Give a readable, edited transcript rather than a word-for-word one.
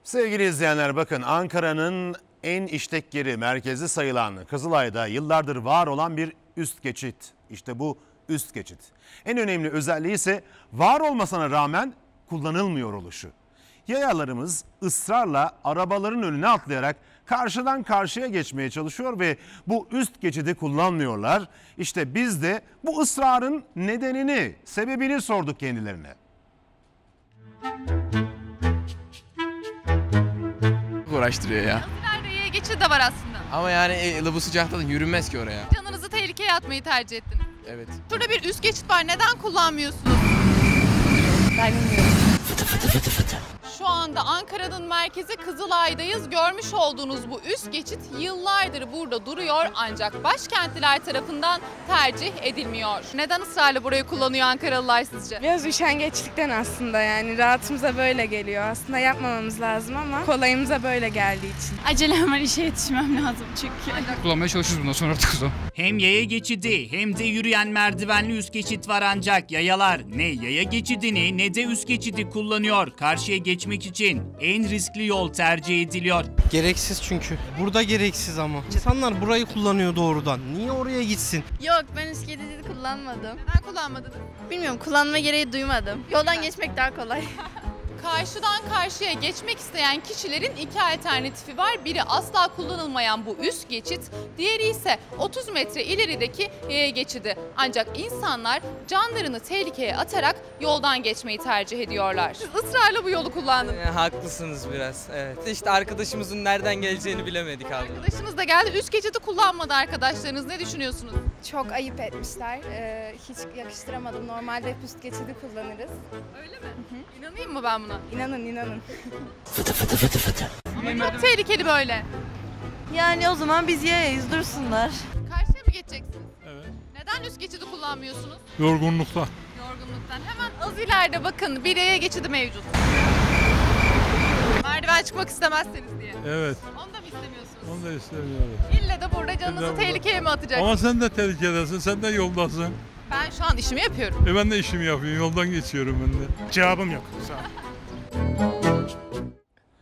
Sevgili izleyenler, bakın, Ankara'nın en işlek yeri, merkezi sayılan Kızılay'da yıllardır var olan bir üst geçit. İşte bu üst geçit. En önemli özelliği ise var olmasına rağmen kullanılmıyor oluşu. Yayalarımız ısrarla arabaların önüne atlayarak karşıdan karşıya geçmeye çalışıyor ve bu üst geçidi kullanmıyorlar. İşte biz de bu ısrarın nedenini, sebebini sorduk kendilerine. Uğraştırıyor ya. Nerede yaya geçidi de var aslında. Ama yani bu sıcakta da yürünmez ki oraya. Canınızı tehlikeye atmayı tercih ettiniz. Evet. Şurada bir üst geçit var. Neden kullanmıyorsunuz? Ben bilmiyorum. Şu anda Ankara'nın merkezi Kızılay'dayız. Görmüş olduğunuz bu üst geçit yıllardır burada duruyor ancak başkentliler tarafından tercih edilmiyor. Neden ısrarla burayı kullanıyor Ankaralılar sizce? Biraz üşengeçlikten aslında, yani rahatımıza böyle geliyor. Aslında yapmamamız lazım ama kolayımıza böyle geldiği için. Acelem var, işe yetişmem lazım çünkü. Kullanmaya çalışırız bundan sonra artık o. Hem yaya geçidi hem de yürüyen merdivenli üst geçit var ancak yayalar ne yaya geçidini ne de üst geçidi kullanıyor. Karşıya geçmek için en riskli yol tercih ediliyor. Gereksiz çünkü. Burada gereksiz ama. İnsanlar burayı kullanıyor doğrudan. Niye oraya gitsin? Yok, ben üst geçidi kullanmadım. Neden kullanmadınız? Bilmiyorum, kullanma gereği duymadım. Yoldan geçmek daha kolay. Karşıdan karşıya geçmek isteyen kişilerin iki alternatifi var. Biri asla kullanılmayan bu üst geçit, diğeri ise 30 metre ilerideki yaya geçidi. Ancak insanlar canlarını tehlikeye atarak yoldan geçmeyi tercih ediyorlar. Siz ısrarla bu yolu kullandınız. Haklısınız biraz, evet. İşte arkadaşımızın nereden geleceğini bilemedik abi. Arkadaşınız da geldi, üst geçidi kullanmadı arkadaşlarınız. Ne düşünüyorsunuz? Çok ayıp etmişler. Hiç yakıştıramadım. Normalde hep üst geçidi kullanırız. Öyle mi? İnanayım mı ben buna? İnanın. Ama çok tehlikeli böyle. Yani o zaman biz yayayız, dursunlar. Karşıya mı geçeceksiniz? Evet. Neden üst geçidi kullanmıyorsunuz? Yorgunluktan. Yorgunluktan. Hemen az ileride bakın bir yaya geçidi mevcut. Merdiven çıkmak istemezseniz diye. Evet. Onu da mı istemiyorsunuz? Onu da istemiyorum. İlle de burada canınızı tehlikeye mi atacaksınız? Ama sen de tehlikedesin. Sen de yoldasın. Ben şu an işimi yapıyorum. Ben de işimi yapıyorum. Yoldan geçiyorum ben de. Cevabım yok. Sağ ol.